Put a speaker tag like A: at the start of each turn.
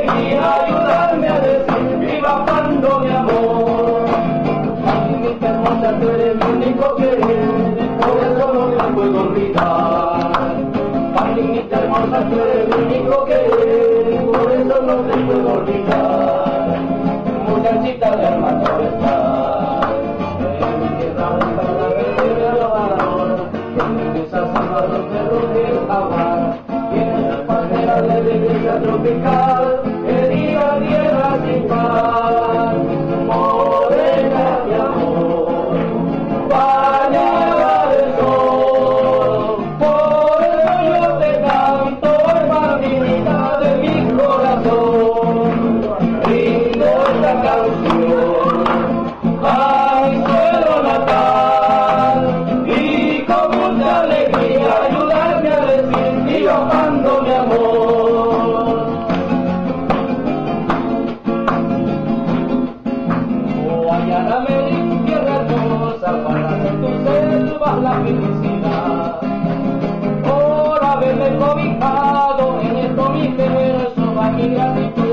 A: alegría, ayudarme a decir viva cuando mi amor. Palmita hermosa, tú eres mi único querer, por eso no te puedo olvidar. Palmita hermosa, tú eres mi único querer, por eso no te puedo olvidar. Muchachita de alma torrestal, en mi tierra está la verdadera, donde empieza a los perros de Jaguar. Tienes palmeras de belleza tropical, que diga tierra sin paz. Morena de amor, bañada de sol, por eso yo te canto, hermanita de mi corazón. Brindo esta canción a mi suelo natal, y con mucha alegría ayudarme a decir viva cuando mi amor. Oh, alláname mi tierra hermosa, para hacer tus selvas la felicidad. Por haberme cobijado en esto mi verso, va mi gratitud.